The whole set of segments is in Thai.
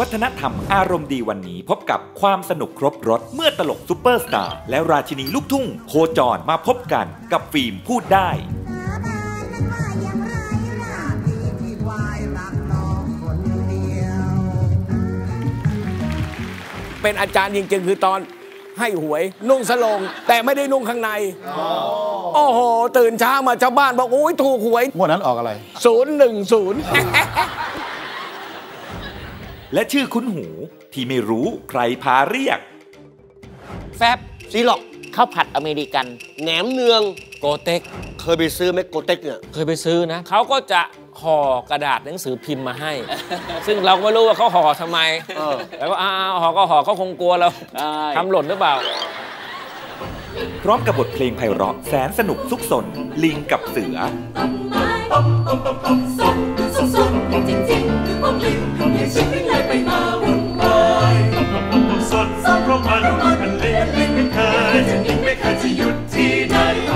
ฒนธรรมอารมณ์ดีวันนี้พบกับความสนุกครบรสเมื่อตลกซุปเปอร์สตาร์และราชินีลูกทุ่งโคจรมาพบกันกับฟิล์มพูดได้เป็นอาจารย์จริงๆคือตอนให้หวยนุ่งสโลงแต่ไม่ได้นุ่งข้างในโอ้โหตื่นเช้ามาชาวบ้านบอกโอ้ยถูกหวยงวดนั้นออกอะไร 010และชื่อคุ้นหูที่ไม่รู้ใครพาเรียกแฟบซีล็อกข้าวผัดอเมริกันแหนมเนืองโกเต็กเคยไปซื้อไหมโกเต็กเนี่ยเคยไปซื้อนะเขาก็จะห่อกระดาษหนังสือพิมพ์มาให้ ซึ่งเราก็ไม่รู้ว่าเขาห่อทำไมแล้วก็ห่อก็ห่อเขาคงกลัวเราทำหล่นหรือเปล่าพร้อมกับบทเพลงไพเราะแสนสนุกซุกซนลิงกับเสือจริงๆผมลิงอย่าชิบวิ่งเลยไปมาวุ่นวายสดเพราะมันเป็นลิงไม่เคยจะลิงไม่เคยจะหยุดที่ไหน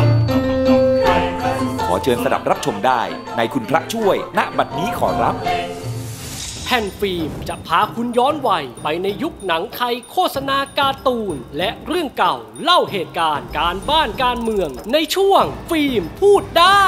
ขอเชิญสดับรับชมได้ในคุณพระช่วยณบัดนี้ขอรับแผ่นฟิล์มจะพาคุณย้อนวัยไปในยุคหนังไทยโฆษณาการ์ตูนและเรื่องเก่าเล่าเหตุการณ์การบ้านการเมืองในช่วงฟิล์มพูดได้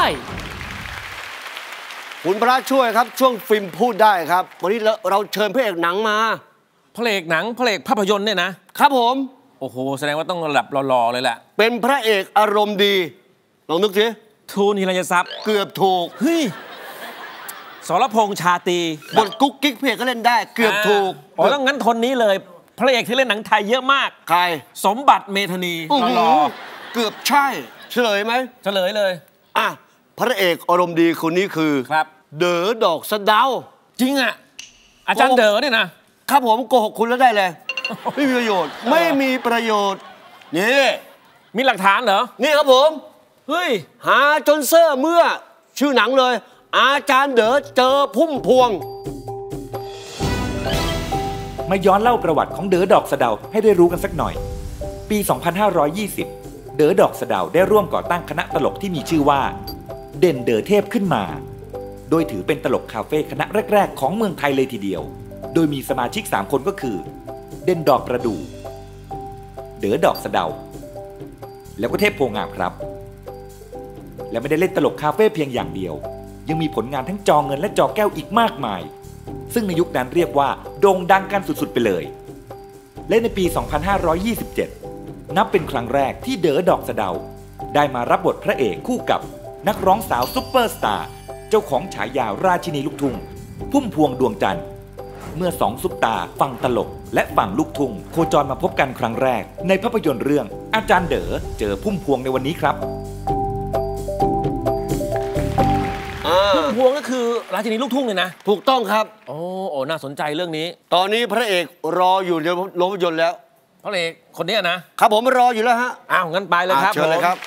คุณพระช่วยครับช่วงฟิล์มพูดได้ครับวันนี้เราเชิญพระเอกหนังมาพระเอกหนังพระเอกภาพยนตร์เนี่ยนะครับผมโอ้โหแสดงว่าต้องระดับหล่อๆเลยแหละเป็นพระเอกอารมณ์ดีลองนึกสิทูนหิรัญทรัพย์เกือบถูกเฮ้ยสรพงษ์ชาตรีบทกุ๊กกิ๊กเพลงก็เล่นได้เกือบถูกอ๋อต้องงั้นทนนี้เลยพระเอกที่เล่นหนังไทยเยอะมากใครสมบัติเมธานีหล่อเกือบใช่เฉลยไหมเฉลยเลยพระเอกอารมณ์ดีคนนี้คือครับเด๋อดอกสะเดาจริงอ่ะอาจารย์เด๋อเนี่ยนะครับผมโกหกคุณแล้วได้เลยไม่มีประโยชน์ไม่มีประโยชน์นี่มีหลักฐานเหรอนี่ครับผมเฮ้ยหาจนเซอร์เมื่อชื่อหนังเลยอาจารย์เด๋อเจอพุ่มพวงมาย้อนเล่าประวัติของเด๋อดอกสะเดาให้ได้รู้กันสักหน่อยปี 2520 เด๋อดอกสะเดาได้ร่วมก่อตั้งคณะตลกที่มีชื่อว่าเด่นเด๋อเทพขึ้นมาโดยถือเป็นตลกคาเฟ่คณะแรกๆของเมืองไทยเลยทีเดียวโดยมีสมาชิก3คนก็คือเด่นดอกประดู่เด๋อดอกสะเดาแล้วก็เทพโพงามครับและไม่ได้เล่นตลกคาเฟ่เพียงอย่างเดียวยังมีผลงานทั้งจอเงินและจอแก้วอีกมากมายซึ่งในยุคนั้นเรียกว่าโด่งดังกันสุดๆไปเลยและในปี 2527 นับเป็นครั้งแรกที่เด๋อดอกสะเดาได้มารับบทพระเอกคู่กับนักร้องสาวซุปเปอร์สตาร์เจ้าของฉายาราชินีลูกทุ่งพุ่มพวงดวงจันทร์เมื่อ2ซุปตาฝั่งตลกและฝั่งลูกทุ่งโคจรมาพบกันครั้งแรกในภาพยนตร์เรื่องอาจารย์เด๋อเจอพุ่มพวงในวันนี้ครับพุ่มพวงก็คือราชินีลูกทุ่งเลยนะถูกต้องครับโอ้น่าสนใจเรื่องนี้ตอนนี้พระเอกรออยู่ในโรงภาพยนตร์แล้วพระเอกคนนี้นะครับผมรออยู่แล้วฮะงั้นไปเลยครับเชิญเลยครับ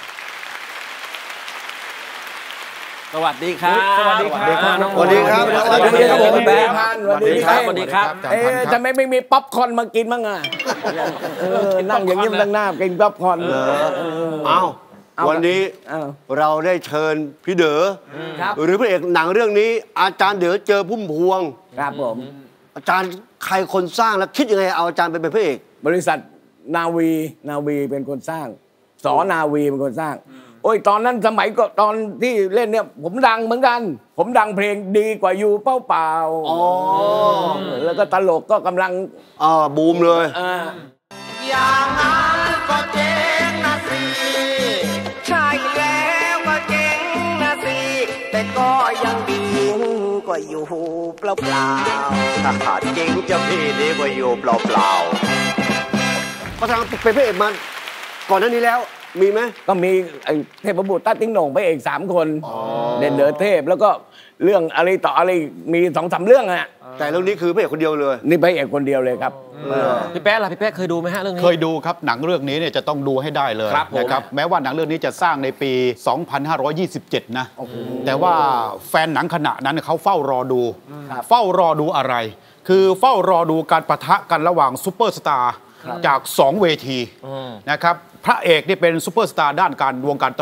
สวัสดีครับสวัสดีครับสวัสดีครับสวัสดีครับผมแบมสวัสดีครับสวัสดีครับทำไมไม่มีป๊อปคอร์นมากินบ้างนั่งอย่างนี้นั่งหน้ากินป๊อปคอร์นวันนี้เราได้เชิญพี่เด๋อหรือพระเอกหนังเรื่องนี้อาจารย์เด๋อเจอพุ่มพวงครับผมอาจารย์ใครคนสร้างแล้วคิดยังไงเอาอาจารย์ไปเป็นพระเอกบริษัทนาวีเป็นคนสร้างสอนาวีเป็นคนสร้างโอ้ยตอนนั้นสมัยก็ตอนที่เล่นเนี่ยผมดังเหมือนกันผมดังเพลงดีกว่าอยู่เป้าเปล่าแล้วก็ตลกก็กำลังบูมเลยอย่างนั้นก็เจ๊งนะสิใช่แล้วก็เจ๊งนะสิแต่ก็ยังดีกว่าอยู่เปล่าเปล่าเจ๊งจะพี่ดีกว่าอยู่เปล่าเปล่าก็ทางเป็นพระเอกมันก่อนหน้านี้แล้วมีไหมก็มีเทพบุตรต้าติ้งโหน่งพระเอก3 คนเด่นเด๋อเทพแล้วก็เรื่องอะไรต่ออะไรมี 2-3 เรื่องแต่เรื่องนี้คือพระเอกคนเดียวเลยนี่พระเอกคนเดียวเลยครับพี่แป๊ะล่ะพี่แป๊ะเคยดูไหมฮะเรื่องนี้เคยดูครับหนังเรื่องนี้เนี่ยจะต้องดูให้ได้เลยนะครับแม้ว่าหนังเรื่องนี้จะสร้างในปี 2527 นะแต่ว่าแฟนหนังขณะนั้นเขาเฝ้ารอดูอะไรคือเฝ้ารอดูการปะทะกันระหว่างซุปเปอร์สตาร์จาก2 เวทีนะครับพระเอกนี่เป็นซุปเปอร์สตาร์ด้านการวงการตลก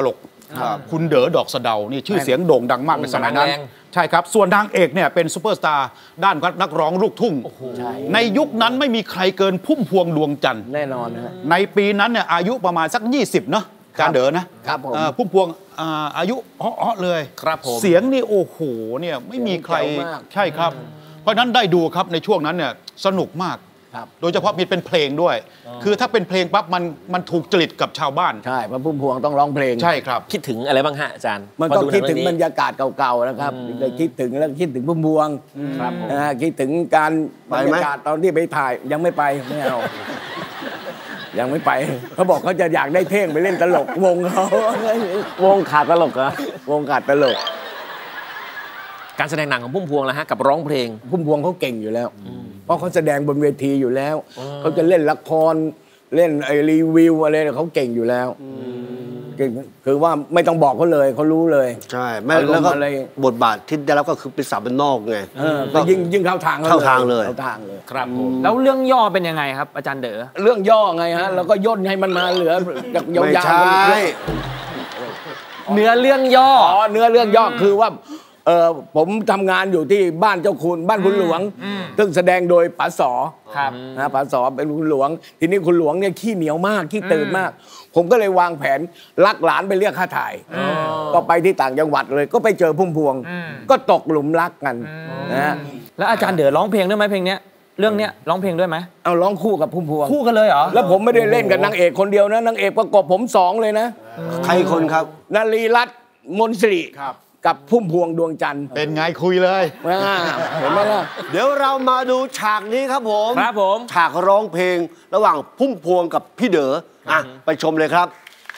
คุณเด๋อดอกสะเดานี่ชื่อเสียงโด่งดังมากในสมัยนั้นแรงใช่ครับส่วนนางเอกเนี่ยเป็นซูเปอร์สตาร์ด้านนักร้องลูกทุ่งในยุคนั้นไม่มีใครเกินพุ่มพวงดวงจันทร์แน่นอนนะในปีนั้นเนี่ยอายุประมาณสัก 20เนาะจานเด๋อนะครับผมพุ่มพวงอายุอ้อเลยครับผมเสียงนี่โอ้โหเนี่ยไม่มีใครแจ๋วมากใช่ครับ เพราะฉะนั้นได้ดูครับในช่วงนั้นเนี่ยสนุกมากครับโดยเฉพาะมีเป็นเพลงด้วย คือถ้าเป็นเพลงปั๊บมันถูกจริตกับชาวบ้านใช่เพราะพุ่มพวงต้องร้องเพลงใช่ครับคิดถึงอะไรบ้างฮะอาจารย์มันก็พอคิดถึงหนับรรยากาศเก่าๆนะครับเลยคิดถึงแล้วคิดถึงพุ่มพวงครับผมคิดถึงการบรรยากาศตอนที่ไปถ่ายยังไม่ไปไม่เอา ยังไม่ไปเขาบอกเขาจะอยากได้เท่งไปเล่นตลกวงเขาวงขาดตลกเหรอวงขาดตลกการแสดงหนังของพุ่มพวงแล้วฮะกับร้องเพลงพุ่มพวงเขาเก่งอยู่แล้ว เพราะเขาแสดงบนเวทีอยู่แล้วเขาจะเล่นละครเล่นไอรีวิวอะไรเขาเก่งอยู่แล้วเก่งคือว่าไม่ต้องบอกเขาเลยเขารู้เลยใช่ไม่อารมณ์แล้วก็อะไรบทบาทที่ได้รับก็คือเป็นสาวเป็นนอกไงก็ยิ่งเข้าทางเข้าทางเลยเข้าทางเลยครับผมแล้วเรื่องย่อเป็นยังไงครับ อาจารย์เด๋อเรื่องย่อไงฮะแล้วก็ย่นให้มันมาเหลือจากยาวไม่ๆใช่เนื้อเรื่องย่ออ๋อเนื้อเรื่องย่อคือว่าผมทำงานอยู่ที่บ้านเจ้าคุณบ้านคุณหลวงซึ่งแสดงโดยป๋าสอครับนะป๋าสอเป็นคุณหลวง ทีนี้คุณหลวงเนี่ยขี้เหนียวมากขี้ตื่นมาก ผมก็เลยวางแผนลักหลานไปเรียกค่าถ่าย ก็ไปที่ต่างจังหวัดเลย ก็ไปเจอพุ่มพวง ก็ตกหลุมรักกันนะฮะแล้วอาจารย์เด๋อร้องเพลงด้วยไหมเพลงเนี้ยเรื่องเนี้ยร้องเพลงด้วยไหมเอาร้องคู่กับพุ่มพวงคู่กันเลยเหรอแล้วผมไม่ได้เล่นกับนางเอกคนเดียวนะนางเอกประกบผม2เลยนะใครคนครับนารีรัตน์มนต์สิริกับพุ่มพวงดวงจันทร์เป็นไงคุยเลยเห็นไหมล่ะเดี๋ยวเรามาดูฉากนี้ครับผมครับผมฉากร้องเพลงระหว่างพุ่มพวงกับพี่เด๋ออ่ะไปชมเลยครับ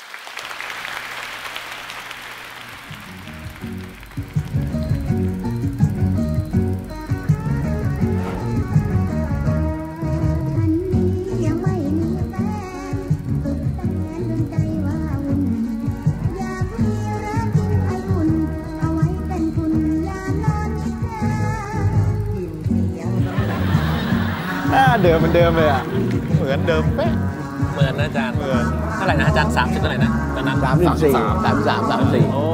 ยังไม่มีแฟนสุดแสนดวงใจว่าวุ่นอยากมีรักจริงให้อุ่นเอาไว้เป็นคุณยามนอนคิดถึงเสียงเดิมเหมือนเดิมเลยอ่ะเหมือนเดิมเป๊ะเหมือนนะอาจารย์เท่าไหร่นะอาจารย์30เท่าไหร่นะตอนนั้น 34 โอ้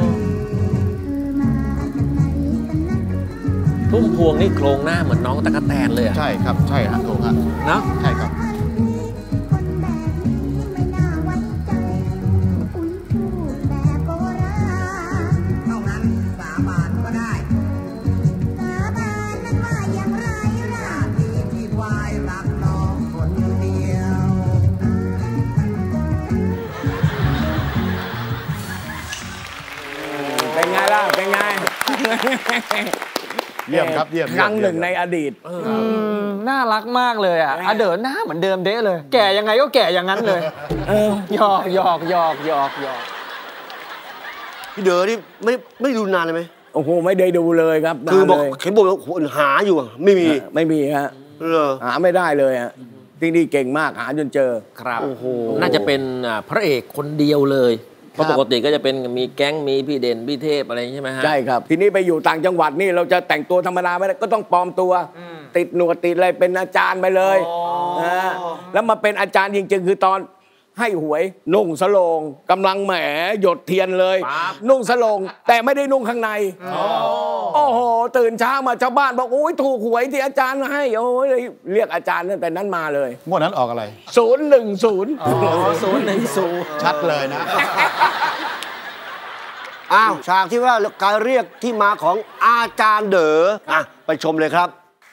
พุ่มพวงนี่โครงหน้าเหมือนน้องตะกะแตนเลยอะใช่ครับใช่ฮะถูกฮะเนาะใช่ครับคนแบบนี้ไม่น่าไว้ใจอุ้ยพูดแบบโบราณเท่านั้นสาบานก็ได้สาบานนั้นว่าอย่างไรล่ะที่วายรักน้องคนเดียวเป็นไงล่ะ เป็นไงเยี่ยมครับเยี่ยมครั้งหนึ่งในอดีตน่ารักมากเลยอ่ะอาเด๋อหน้าเหมือนเดิมเด๊ะเลย แก่ยังไงก็แก่อย่างนั้นเลยหยอกหยอกหยอกหยอกหยอกพี่เด๋อนี่ไม่ดูนานเลยไหมโอ้โห ไม่ได้ดูเลยครับคือบอกนานเลยเห็นบอกว่าหาอยู่อะไม่มีไม่มีฮะเหรอหาไม่ได้เลยฮะที่นี่เก่งมากหาจนเจอครับโอ้โหน่าจะเป็นพระเอกคนเดียวเลยเพราะครัปบกติก็จะเป็นมีแก๊งมีพี่เด่นพี่เทพอะไรอย่างนี้ใช่ไหมฮะใช่ครับ ทีนี้ไปอยู่ต่างจังหวัดนี่เราจะแต่งตัวธรรมดาไม่ได้ก็ต้องปลอมตัว ติดหนวดติดอะไรเป็นอาจารย์ไปเลยนะแล้วมาเป็นอาจารย์จริงๆคือตอนให้หวยนุ่งสโลงกำลังแหมหยดเทียนเลย นุ่งสโลงแต่ไม่ได้นุ่งข้างในโอ้โหตื่นเช้ามาชาวบ้านบอกโอ้ยถูกหวยที่อาจารย์ให้โอ้ยเรียกอาจารย์ตั้งแต่นั้นมาเลยงวดนั้นออกอะไร 010 ชัดเลยนะอ้าวฉากที่ว่าการเรียกที่มาของอาจารย์เด๋ออ่ะไปชมเลยครับ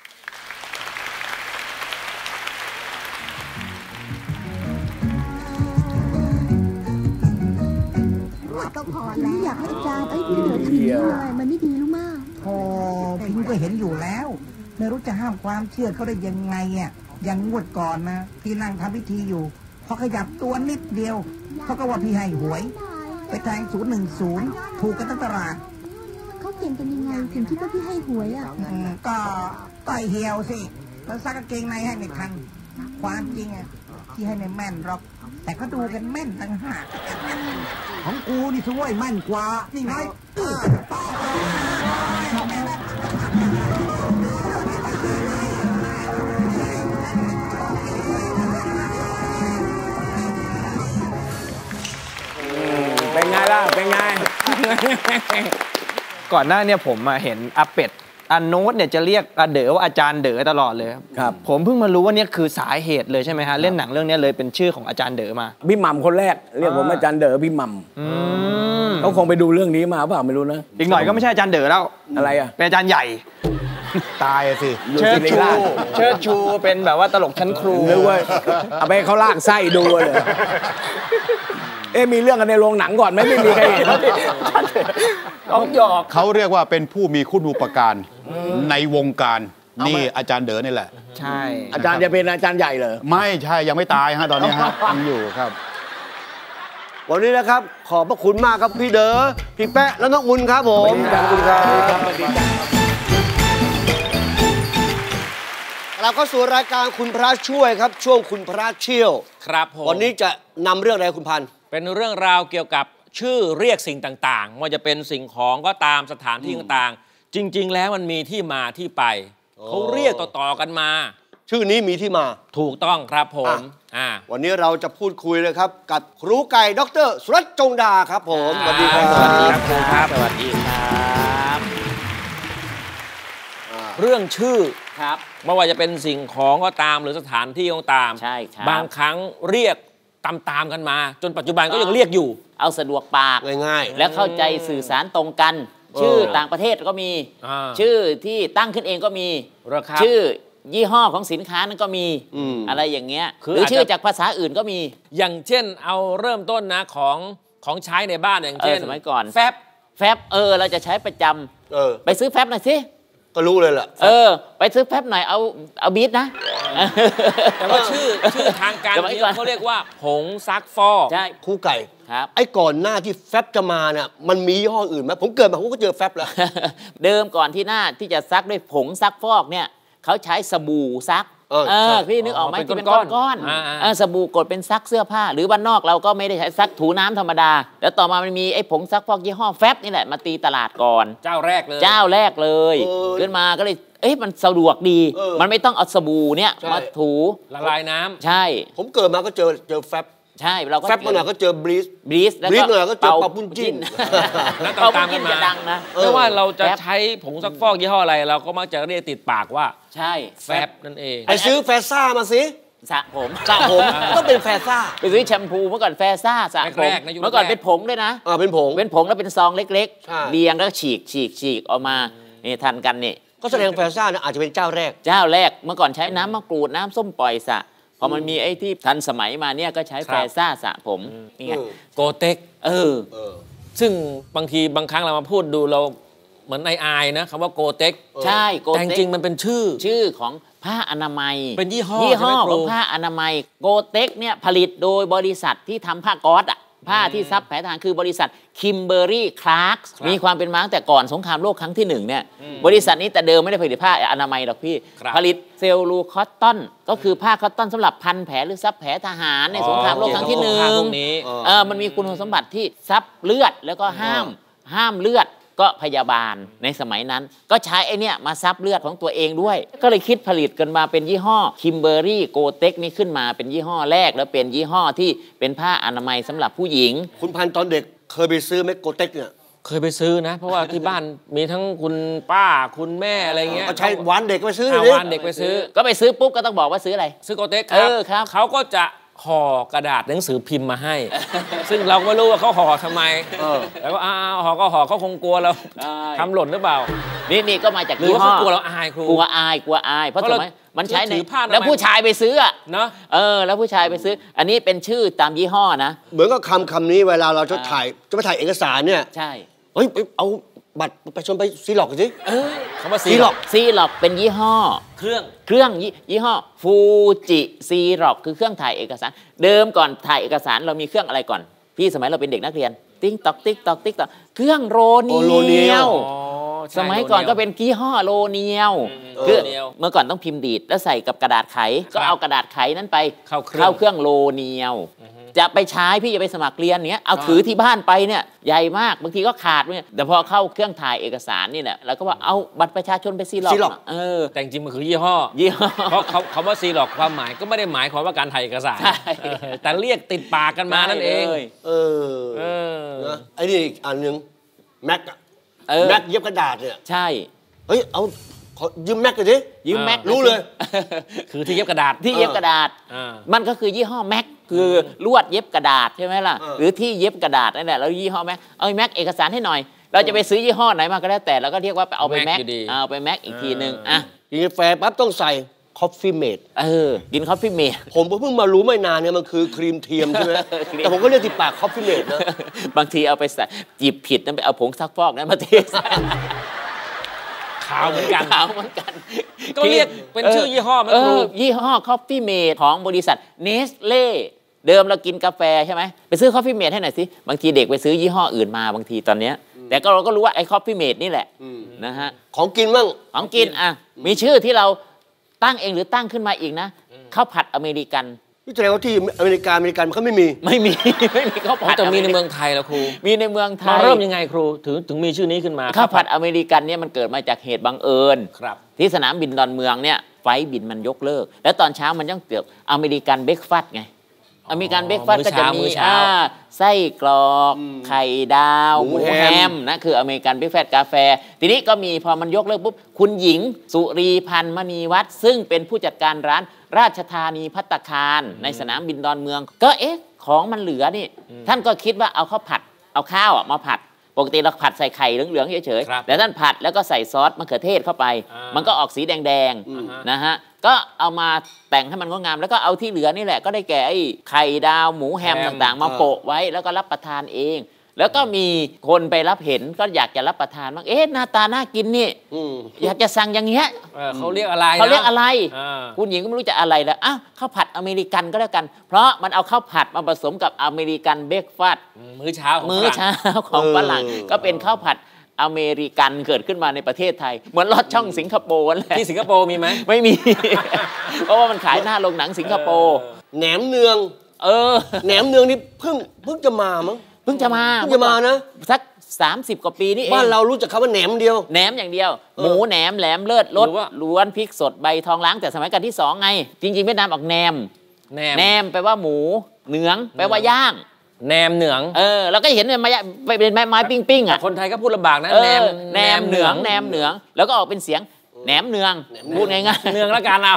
ก็พอแล้วอยากให้อาจารย์พี่เหลือทิ้งเลยมันไม่ดีรู้มากพอพิงก็เห็นอยู่แล้วไม่รู้จะห้ามความเชื่อเขาได้ยังไงอ่ะอย่างงวดก่อนนะพี่นั่งทำพิธีอยู่พอขยับตัวนิดเดียวเขาก็ว่าพี่ให้หวย ไปแทง010ถูกกันทั้งตลาดเขาเก่งกันยังไงถึงคิดว่าพี่ให้หวยอ่ะก็ต่อยเหี่ยวสิแล้วซักกางเกงในให้ไม่ทันความจริงอ่ะที่ให้ในแม่นหรอกแต่เขาดูกันแม่นต่างหากของกูนี่ช่วยแม่นกว่านี่ไงเป็นไงล่ะเป็นไงก่อนหน้าเนี่ยผมมาเห็นอาเป็ดอาโน้ตเนี่ยจะเรียกอาเด๋อว่าอาจารย์เด๋อตลอดเลยครับผมเพิ่งมารู้ว่าเนี่ยคือสาเหตุเลยใช่ไหมฮะเล่นหนังเรื่องนี้เลยเป็นชื่อของอาจารย์เด๋อมาพี่หม่ำคนแรกเรียกผมอาจารย์เด๋อพี่หม่ำเขาคงไปดูเรื่องนี้มาเปล่าไม่รู้นะอีกหน่อยก็ไม่ใช่อาจารย์เด๋อแล้วอะไรอ่ะเป็นอาจารย์ใหญ่ตายสิเชิดชูเป็นแบบว่าตลกชั้นครูเลยว่าเอาไปเขาลากไส้ดูเลยมีเรื่องกันในโรงหนังก่อนไม่มีใครเห็นต้องหยอกเขาเรียกว่าเป็นผู้มีคุณูปการในวงการนี่อาจารย์เด๋อนี่แหละใช่อาจารย์จะเป็นอาจารย์ใหญ่เหรอไม่ใช่ยังไม่ตายฮะตอนนี้ฮะยังอยู่ครับวันนี้นะครับขอบพระคุณมากครับพี่เด๋อพี่แป๊ะและน้องอุ่นครับผมขอบคุณครับเราก็สู่รายการคุณพระช่วยครับช่วงคุณพระเชี่ยวครับผมวันนี้จะนำเรื่องอะไรคุณพันธุ์เป็นเรื่องราวเกี่ยวกับชื่อเรียกสิ่งต่างๆว่าจะเป็นสิ่งของก็ตามสถานที่ต่างๆจริงๆแล้วมันมีที่มาที่ไปเขาเรียกต่อๆกันมาชื่อนี้มีที่มาถูกต้องครับผมวันนี้เราจะพูดคุยเลยครับกับครูไก่ดร.สุรัตน์จงดาครับผมสวัสดีครับสวัสดีครับสวัสดีครับเรื่องชื่อครับไม่ว่าจะเป็นสิ่งของก็ตามหรือสถานที่ก็ตามใช่ครับบางครั้งเรียกตามกันมาจนปัจจุบันก็ยังเรียกอยู่เอาสะดวกปากง่ายๆและเข้าใจสื่อสารตรงกันชื่อต่างประเทศก็มีชื่อที่ตั้งขึ้นเองก็มีชื่อยี่ห้อของสินค้านั้นก็มีอะไรอย่างเงี้ยหรือชื่อจากภาษาอื่นก็มีอย่างเช่นเอาเริ่มต้นนะของใช้ในบ้านอย่างเช่นสมัยก่อนแฟบเราจะใช้ประจำไปซื้อแฟบหน่อยสิก็รู้เลยแหละไปซื้อแฟบหน่อยเอาบีทนะแต่ว่าชื่อทางการเขาเรียกว่าผงซักฟอกใช่ครูไก่ครับไอ้ก่อนหน้าที่แฟบจะมาเนี่ยมันมียี่ห้ออื่นไหมผมเกิดมาผมก็เจอแฟบแล้วเดิมก่อนที่หน้าที่จะซักด้วยผงซักฟอกเนี่ยเขาใช้สบู่ซักพี่นึกออกไหมที่เป็นก้อนๆสบู่กดเป็นซักเสื้อผ้าหรือบ้านนอกเราก็ไม่ได้ใช้ซักถูน้ำธรรมดาแล้วต่อมามันมีไอ้ผงซักฟอกยี่ห้อแฟบนี่แหละมาตีตลาดก่อนเจ้าแรกเลยขึ้นมาก็เลยมันสะดวกดีมันไม่ต้องเอาสบู่เนี่ยมาถูละลายน้ำใช่ผมเกิดมาก็เจอแฟบใช่เราก็แฟบเมื่อไหร่ก็เจอบลีสแล้วก็เจอเป่าปุ้นจิ้นแล้วตามกันมาไม่ว่าเราจะใช้ผงซักฟอกยี่ห้ออะไรเราก็มักจะเรียกติดปากว่าใช่แฟบนั่นเองไปซื้อแฟซ่ามาสิสระผมก็เป็นแฟซ่าไปซื้อแชมพูเมื่อก่อนแฟซ่าสระผมเมื่อก่อนเป็นผงด้วยนะเป็นผงแล้วเป็นซองเล็กๆเรียงแล้วฉีกออกมานี่ทันกันนี่ก็แสดงแฟซ่าอาจจะเป็นเจ้าแรกเมื่อก่อนใช้น้ำมะกรูดน้ำส้มปล่อยสระพอมันมีไอ้ที่ทันสมัยมาเนี่ยก็ใช้แฟซ่าสระผมนี่ไงโกเต็กซึ่งบางครั้งเรามาพูดดูเราเหมือนอายนะคำว่าโกเต็กใช่แต่จริงมันเป็นชื่อของผ้าอนามัยเป็นยี่ห้อของผ้าอนามัยโกเต็กเนี่ยผลิตโดยบริษัทที่ทำผ้าก๊อซผ้าที่ซับแผลทางคือบริษัทคิมเบอรี่คลาร์กมีความเป็นมาตั้งแต่ก่อนสงครามโลกครั้งที่1เนี่ยบริษัทนี้แต่เดิมไม่ได้ผลิตผ้าอนามัยหรอกพี่ผลิตเซลลูคอตตอนก็คือผ้าคอตตอนสำหรับพันแผลหรือซับแผลทหารในสงครามโลกครั้งที่1มันมีคุณสมบัติที่ซับเลือดแล้วก็ห้ามเลือดก็พยาบาลในสมัยนั้นก็ใช้ไอ้นี่มาซับเลือดของตัวเองด้วยก็เลยคิดผลิตกันมาเป็นยี่ห้อคิมเบอรี่โกเต็กนี้ขึ้นมาเป็นยี่ห้อแรกแล้วเป็นยี่ห้อที่เป็นผ้าอนามัยสำหรับผู้หญิงคุณพันตอนเด็กเคยไปซื้อไหมโกเต็กเนี่ยเคยไปซื้อนะเพราะว่าที่บ้านมีทั้งคุณป้าคุณแม่อะไรเงี้ยใช้วันเด็กไปซื้อวันเด็กไปซื้อก็ไปซื้อปุ๊บก็ต้องบอกว่าซื้ออะไรซื้อโกเต็กครับเขาก็จะห่อกระดาษหนังสือพิมพ์มาให้ซึ่งเราไม่รู้ว่าเขาห่อทำไมแล้วก็ห่อก็ห่อเขาคงกลัวเราทำหล่นหรือเปล่านี่ก็มาจากยี่ห้อกลัวเราอายครูกลัวอายเพราะสมัยมันใช้ในแล้วผู้ชายไปซื้อเนาะแล้วผู้ชายไปซื้ออันนี้เป็นชื่อตามยี่ห้อนะเหมือนกับคำนี้เวลาเราจะไปถ่ายเอกสารเนี่ยใช่เอาบัตรประชาชนไปซีล็อกสิคำว่าซีล็อกเป็นยี่ห้อเครื่องยี่ห้อฟูจิซีล็อกคือเครื่องถ่ายเอกสารเดิมก่อนถ่ายเอกสารเรามีเครื่องอะไรก่อนพี่สมัยเราเป็นเด็กนักเรียนติ๊กตอกเครื่องโรเนียลสมัยก่อนก็เป็นยี่ห้อโรเนียลคือเมื่อก่อนต้องพิมพ์ดีดแล้วใส่กับกระดาษไขก็เอากระดาษไขนั้นไปเข้าเครื่องโรเนียลจะไปใช้พี่จะไปสมัครเรียนเนี้ยเอาถือที่บ้านไปเนี่ยใหญ่มากบางทีก็ขาดเนี่ยแต่พอเข้าเครื่องถ่ายเอกสารนี่แหละเราก็ว่าเอาบัตรประชาชนไปซีล็อกแต่จริงมันคือยี่ห้อเพราะคำว่าซีล็อกความหมายก็ไม่ได้หมายความว่าการถ่ายเอกสารแต่เรียกติดปากกันมานั่นเองไอ้นี่อีกอันนึงแม็กเย็บกระดาษเนี่ยใช่เฮ้ยเอาขอยืมแม็กกันดิยืมแม็กรู้เลยคือที่เย็บกระดาษมันก็คือยี่ห้อแม็กคือลวดเย็บกระดาษใช่ไหมล่ะหรือที่เย็บกระดาษนั่นแหละแล้วยี่ห้อแม็กเอาแม็กเอกสารให้หน่อยเราจะไปซื้อยี่ห้อไหนมาก็แล้วแต่เราก็เรียกว่าเอาไปแม็กเอาไปแม็กอีกทีนึงกินกาแฟปั๊บต้องใส่คอฟฟี่เมดกินคอฟฟี่เมดผมเพิ่งมารู้ไม่นานเนี่ยมันคือครีมเทียมใช่ไหมแต่ผมก็เรียกติดปากคอฟฟี่เมดนะบางทีเอาไปใส่จีบผิดนั่นไปเอาผงซักฟอกนั้นมาเทใส่ขาวเหมือนกันก็เรียกเป็นชื่อยี่ห้อไหมครูยี่ห้อคอฟฟี่เมดของบริษัทเนสเล่เดิมเรากินกาแฟใช่ไหมไปซื้อคอฟฟี่เมดให้หน่อยสิบางทีเด็กไปซื้อยี่ห้ออื่นมาบางทีตอนเนี้ยแต่ก็เราก็รู้ว่าไอ้คอฟฟี่เมดนี่แหละนะฮะของกินบ้างของกินมีชื่อที่เราตั้งเองหรือตั้งขึ้นมาอีกนะข้าวผัดอเมริกันนี่แสดงว่าที่อเมริกันเขาไม่มีข้าวผัดแต่มีในเมืองไทยแล้วครูมีในเมืองไทยเริ่มยังไงครูถึงมีชื่อนี้ขึ้นมาข้าวผัดอเมริกันเนี่ยมันเกิดมาจากเหตุบังเอิญที่สนามบินดอนเมืองเนี่ยไฟบินมันยกเลิกแล้วตอนเช้ามันต้องเกี่ยวอเมริกันเบรกฟาสต์ไงอเมริกันเบรกฟาสต์ก็จะมีไส้กรอกไข่ดาวหมูแฮมนะคืออเมริกันเบรกฟาสต์กาแฟทีนี้ก็มีพอมันยกเลิกปุ๊บคุณหญิงสุรีพันธ์มณีวัฒน์ซึ่งเป็นผู้จัดการร้านราชธานีภัตตาคารในสนามบินดอนเมืองก็ของมันเหลือนี่ท่านก็คิดว่าเอาข้าวผัดเอาข้าวมาผัดปกติเราผัดใส่ไข่เหลืองๆเฉยๆแต่ท่านผัดแล้วก็ใส่ซอสมะเขือเทศเข้าไปมันก็ออกสีแดงๆนะฮะก็เอามาแต่งให้มันงดงามแล้วก็เอาที่เหลือนี่แหละก็ได้แก่ไอ้ไข่ดาวหมูแฮมต่างๆมาโปะไว้แล้วก็รับประทานเองแล้วก็มีคนไปรับเห็นก็อยากจะรับประทานบ้างหน้าตาน่ากินนี่อยากจะสั่งอย่างเงี้ยเขาเรียกอะไรคุณหญิงก็ไม่รู้จะอะไรแล้วข้าวผัดอเมริกันก็แล้วกันเพราะมันเอาข้าวผัดมาผสมกับอเมริกันเบรกฟาสต์มื้อเช้าของฝรั่งก็เป็นข้าวผัดอเมริกันเกิดขึ้นมาในประเทศไทยเหมือนลอดช่องสิงคโปร์แหละที่สิงคโปร์มีไหมไม่มีเพราะว่ามันขายหน้าโรงหนังสิงคโปร์แหนมเนืองแหนมเนืองนี่เพิ่งจะมามั้งเพิ่งจะมานะสัก30 กว่าปีนี่เองบ้านเรารู้จักคำว่าแหนมเดียวแหนมอย่างเดียวหมูแหนมแหลมเลิศรสล้วนพริกสดใบทองล้างแต่สมัยกันที่2ไงจริงๆเวียดนามออกแหนมแปลว่าหมูเหนืองแปลว่าย่างแหนมเหนืองเราก็เห็นเป็นไม้ปิ้งคนไทยก็พูดลำบากนะแหนมเหนืองแล้วก็ออกเป็นเสียงแหนมเนืองพูดง่ายๆเนืองแล้วกันเอา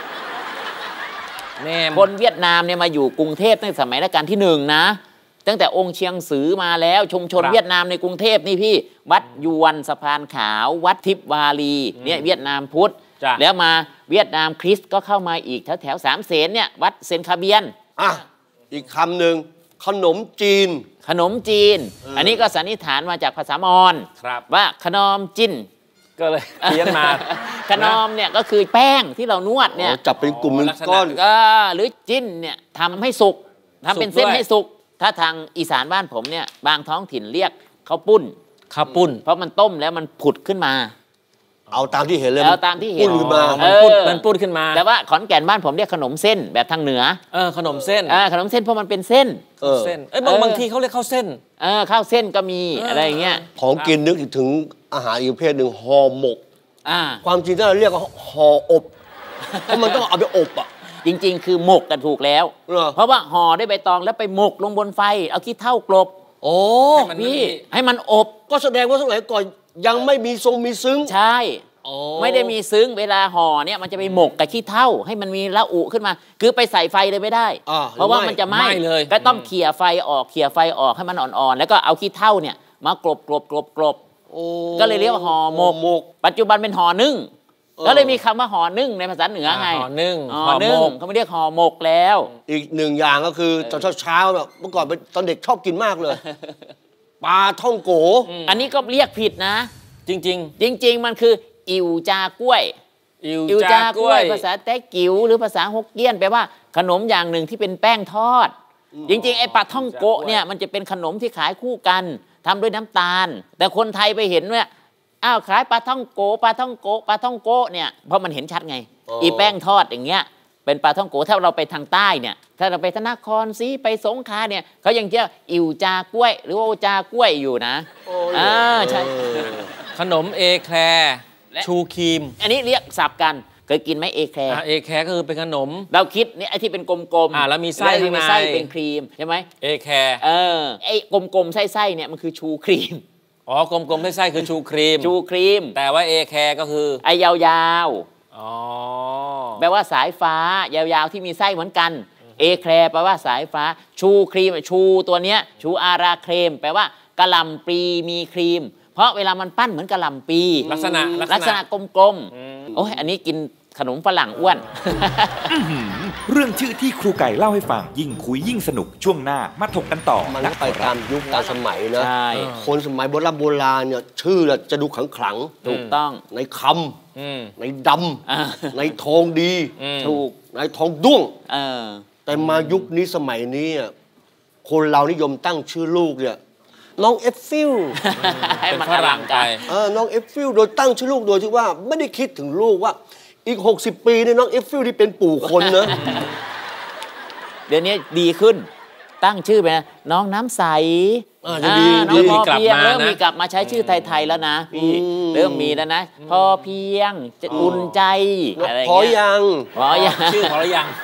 คนเวียดนามเนี่ยมาอยู่กรุงเทพตั้งแต่สมัยรัชกาลที่1นะตั้งแต่องค์เชียงซือมาแล้วชุมชนเวียดนามในกรุงเทพนี่พี่วัดยวนสะพานขาววัดทิพวารีเนี่ยเวียดนามพุทธแล้วมาเวียดนามคริสต์ก็เข้ามาอีกแถวสามเสนเนี่ยวัดเซนคาเบียนอีกคำหนึ่งขนมจีนอันนี้ก็สันนิษฐานมาจากภาษามอญว่าขนมจินก็เลยเขียนมาขนมเนี่ยก็คือแป้งที่เรานวดเนี่ยจับเป็นกลุ่มก้อนหรือจิ้นเนี่ยทำให้สุกทำเป็นเส้นให้สุกถ้าทางอีสานบ้านผมเนี่ยบางท้องถิ่นเรียกข้าวปุ้นเพราะมันต้มแล้วมันผุดขึ้นมาเอาตามที่เห็นเลยเอาตามที่เห็นขึ้นมามันปุ้นขึ้นมาแต่ว่าขอนแก่นบ้านผมเรียกขนมเส้นแบบทางเหนือขนมเส้นขนมเส้นเพราะมันเป็นเส้นบางทีเขาเรียกข้าวเส้นข้าวเส้นก็มีอะไรอย่างเงี้ยของกินนึกถึงอาหารอีกประเภทหนึ่งห่อหมกความจริงถ้าเราเรียกว่าห่ออบเพราะมันต้องเอาไปอบจริงๆคือหมกกันถูกแล้วเพราะว่าห่อด้วยใบตองแล้วไปหมกลงบนไฟเอาขี้เถ้ากลบพี่ให้มันอบก็แสดงว่าสมัยก่อนยังไม่มีทรงมีซึ้งใช่ไม่ได้มีซึ้งเวลาห่อเนี่ยมันจะไปหมกกับขี้เถ้าให้มันมีละอุขึ้นมาคือไปใส่ไฟเลยไม่ได้เพราะว่ามันจะไหม้เลยก็ต้องเขี่ยไฟออกให้มันอ่อนๆแล้วก็เอาขี้เถ้าเนี่ยมากลบก็เลยเรียกว่าห่อหมกปัจจุบันเป็นห่อนึ่งก็เลยมีคำว่าห่อนึ่งในภาษาเหนือไงห่อนึ่งเขาไม่เรียกห่อหมกแล้วอีกหนึ่งอย่างก็คือตอนเช้าแบบเมื่อก่อนตอนเด็กชอบกินมากเลยปลาท่องโกอันนี้ก็เรียกผิดนะจริงมันคืออิวจากล้วยอิวจากล้วยภาษาแต้กิ๋วหรือภาษาฮกเกี้ยนแปลว่าขนมอย่างหนึ่งที่เป็นแป้งทอดจริงๆไอ้ปลาท่องโกเนี่ยมันจะเป็นขนมที่ขายคู่กันทำด้วยน้ำตาลแต่คนไทยไปเห็นเนี่ยขายปลาท่องโกเนี่ยเพราะมันเห็นชัดไงอีแป้งทอดอย่างเงี้ยเป็นปลาท่องโกถ้าเราไปทางใต้เนี่ยถ้าเราไปธนครศรีไปสงขลาเนี่ยเขายังเรียกอิวจากล้วยหรือว่าจากล้วยอยู่นะใช่ขนมเอแคลร์ชูครีมอันนี้เรียกสับกันเคยกินไหมเอแคลร์เอแคลร์ก็คือเป็นขนมเราคิดเนี่ยไอ้ที่เป็นกลมๆแล้วมีไส้ข้างในไส้เป็นครีมใช่ไหมเอแคลร์ไอ้กลมๆไส้เนี่ยมันคือชูครีมอ๋อกลมๆไส้คือชูครีมแต่ว่าเอแคลร์ก็คือไอ้ยาวๆแปลว่าสายฟ้ายาวๆที่มีไส้เหมือนกันเอแคลร์แปลว่าสายฟ้าชูครีมชูตัวเนี้ยชูอาราเครมแปลว่ากะหล่ำปลีมีครีมเพราะเวลามันปั้นเหมือนกะหล่ำปลีลักษณะกลมๆโอ้ยอันนี้กินขนมฝรั่งอ้วนเรื่องชื่อที่ครูไก่เล่าให้ฟังยิ่งคุยยิ่งสนุกช่วงหน้ามาถกกันต่อมันไปตามยุคตามสมัยนะคนสมัยโบราณเนี่ยชื่อจะดูขลังถูกต้องในคำในดำในทองดีถูกในทองด้วงแต่มายุคนี้สมัยนี้คนเรานิยมตั้งชื่อลูกเนี่ยน้องเอฟฟิลเป็นฝรั่งไปน้องเอฟฟิลโดยตั้งชื่อลูกโดยที่ว่าไม่ได้คิดถึงลูกว่าอีก60 ปีเนี่ยน้องเอฟฟิลที่เป็นปู่คนนะเดี๋ยวนี้ดีขึ้นตั้งชื่อไปนะน้องน้ำใสน้องพอเพียงเริ่มมีกลับมาใช้ชื่อไทยๆแล้วนะพี่เริ่มมีแล้วนะพอเพียงจะอุ่นใจอะไรพอยังชื่อพอแล้วยัง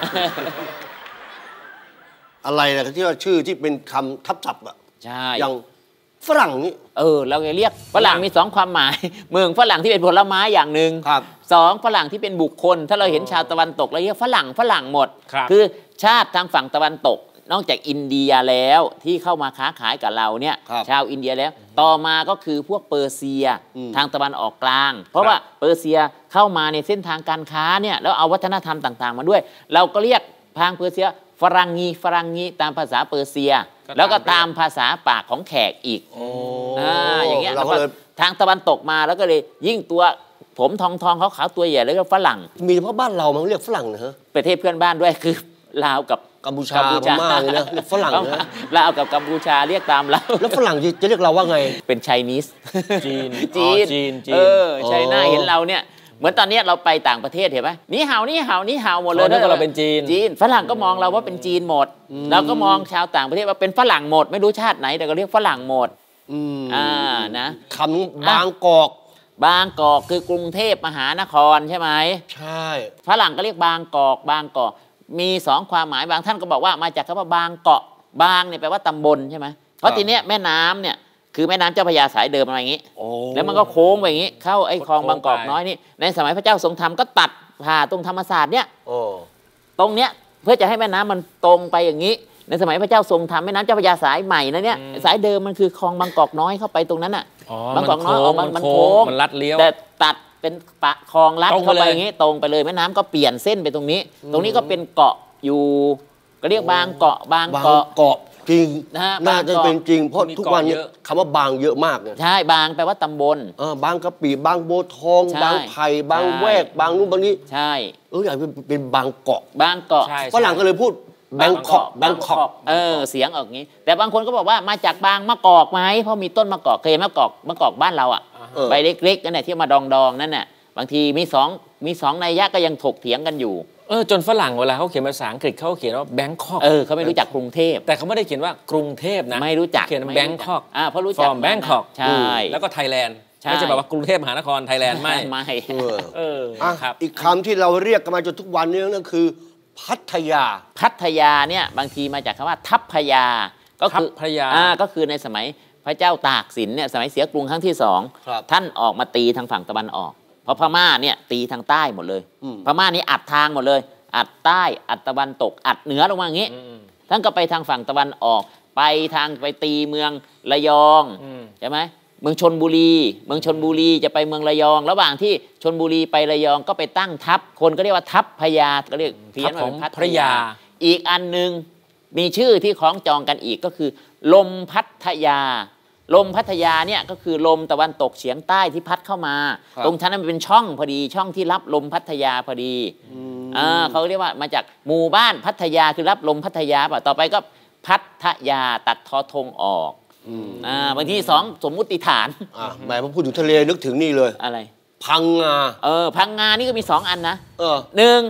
อะไรนะที่ว่าชื่อที่เป็นคำทับศัพท์ใช่อย่างฝรั่งนี่เราเรียกฝรั่งมี2ความหมายเมืองฝรั่งที่เป็นผลไม้อย่างหนึ่ง2ฝรั่งที่เป็นบุคคลถ้าเราเห็นชาวตะวันตกเราเรียกฝรั่งหมดคือชาติทางฝั่งตะวันตกนอกจากอินเดียแล้วที่เข้ามาค้าขายกับเราเนี่ยชาวอินเดียแล้วต่อมาก็คือพวกเปอร์เซียทางตะวันออกกลางเพราะว่าเปอร์เซียเข้ามาในเส้นทางการค้าเนี่ยแล้วเอาวัฒนธรรมต่างๆมาด้วยเราก็เรียกทางเปอร์เซียฝรั่งงีตามภาษาเปอร์เซียแล้วก็ตามภาษาปากของแขกอีกอย่างเงี้ยแล้วก็ทางตะวันตกมาแล้วก็เลยยิ่งตัวผมทองขาวตัวใหญ่แล้วก็ฝรั่งมีเฉพาะบ้านเรามันเรียกฝรั่งนะฮะประเทศเพื่อนบ้านด้วยคือลาวกับกัมพูชาพม่าเลยนะฝรั่งนะลาวกับกัมพูชาเรียกตามเราแล้วฝรั่งจะเรียกเราว่าไงเป็นไชนีสจีนไชน่าเห็นเราเนี่ยเหมือนตอนนี้เราไปต่างประเทศเห็นไหมนี่เห่าหมดเลยถ้าเราเป็นจีนฝรั่งก็มองเราว่าเป็นจีนหมดเราก็มองชาวต่างประเทศว่าเป็นฝรั่งหมดไม่รู้ชาติไหนแต่ก็เรียกฝรั่งหมดนะคำบางกอกคือกรุงเทพมหานครใช่ไหมใช่ฝรั่งก็เรียกบางกอกมี2ความหมายบางท่านก็บอกว่ามาจากคำว่าบางเกาะบางเนี่ยแปลว่าตำบลใช่ไหมเพราะทีเนี้ยแม่น้ำเนี่ยคือแม่น้ำเจ้าพระยาสายเดิมมาอย่างนี้แล้วมันก็โค้งไปอย่างนี้เข้าไอ้คลองบางกอกน้อยนี่ในสมัยพระเจ้าทรงธรรมก็ตัดผ่าตรงธรรมศาสตร์เนี่ยตรงเนี้ยเพื่อจะให้แม่น้ำมันตรงไปอย่างนี้ในสมัยพระเจ้าทรงธรรมแม่น้ำเจ้าพระยาสายใหม่นะเนี่ยสายเดิมมันคือคลองบางกอกน้อยเข้าไปตรงนั้นอ่ะบางกอกน้อยออกมันโค้งมันลัดเลี้ยวแต่ตัดเป็นปะคลองลัดเข้าไปอย่างนี้ตรงไปเลยแม่น้ำก็เปลี่ยนเส้นไปตรงนี้ก็เป็นเกาะอยู่ก็เรียกบางเกาะจริงน่าจะเป็นจริงเพราะทุกวันนี้คำว่าบางเยอะมากใช่บางแปลว่าตำบลบางกะปิบางโบทองบางไผ่บางแวกบางนู่นบางนี้ใช่อยากเป็นบางเกาะฝรั่งก็เลยพูดแบงคอกเสียงออกงี้แต่บางคนก็บอกว่ามาจากบางมะกอกไหมเพราะมีต้นมะกอกเคยมะกอกบ้านเราใบเล็กๆนั่นแหละที่มาดองนั่นน่ะบางทีมีสองนัยยะก็ยังถกเถียงกันอยู่จนฝรั่งเวลาเขาเขียนภาษาอังกฤษเขาเขียนว่าแบงคอกเขาไม่รู้จักกรุงเทพแต่เขาไม่ได้เขียนว่ากรุงเทพนะไม่รู้จักเขียนแบงคอกเพราะรู้จักแบงคอกใช่แล้วก็ไทยแลนด์ไม่ใช่แบบว่ากรุงเทพมหานครไทยแลนด์ไม่ครับอีกคำที่เราเรียกกันมาจนทุกวันนี้นั่นคือพัทยาเนี่ยบางทีมาจากคำว่าทัพพยาก็คือในสมัยพระเจ้าตากสินเนี่ยสมัยเสียกรุงครั้งที่2ท่านออกมาตีทางฝั่งตะวันออกเพราะพม่าเนี่ยตีทางใต้หมดเลยพม่านี่อัดทางหมดเลยอัดใต้อัดตะวันตกอัดเหนือลงมาอย่างนี้ท่านก็ไปทางฝั่งตะวันออกไปตีเมืองระยองใช่ไหมเมืองชลบุรีจะไปเมืองระยองระหว่างที่ชลบุรีไประยองก็ไปตั้งทัพคนก็เรียกว่าทัพพญาก็เรียกเพี้ยนว่าพัทยาอีกอันนึงมีชื่อที่คล้องจองกันอีกก็คือลมพัทยาเนี่ยก็คือลมตะวันตกเฉียงใต้ที่พัดเข้ามาตรงนั้นมันเป็นช่องพอดีช่องที่รับลมพัทยาพอดีเขาเรียกว่ามาจากหมู่บ้านพัทยาคือรับลมพัทยาป่ะต่อไปก็พัทยาตัดทอทงออกบางที2สมมุติฐานหมายพูดถึงทะเลนึกถึงนี่เลยอะไรพังงาพังงานี่ก็มี2อันนะ1